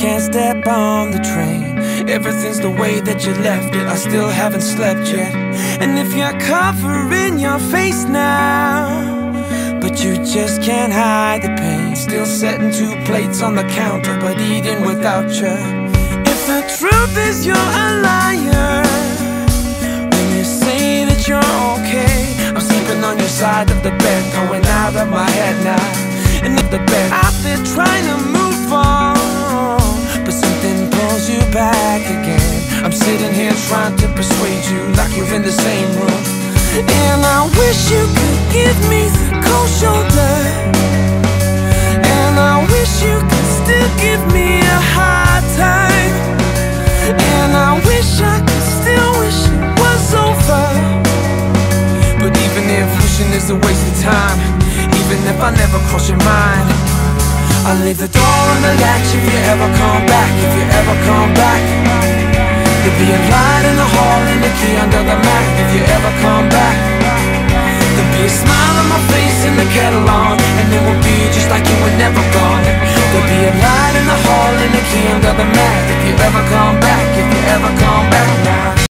can't step on the train. Everything's the way that you left it. I still haven't slept yet. And if you're covering your face now, but you just can't hide the pain, still setting 2 plates on the counter, but eating without you. If the truth is you're a liar when you say that you're okay, I'm sleeping on your side of the bed, going out of my head now. And if the bed out there trying to move on, but something pulls you back again, I'm sitting here trying to persuade you like you're in the same room. And I wish you could give me the cold shoulder, and I wish you could still give me a hard time, and I wish I could still wish it was over. But even if wishing is a waste of time, even if I never cross your mind, I'll leave the door on the latch if you ever come back, if you ever come back. There'll be a light in the hall and a key under the mat if you ever come back. There'll be a smile on my face and the kettle on, and it will be just like you were never gone. There'll be a light in the hall and a key under the mat if you ever come back, if you ever come back now.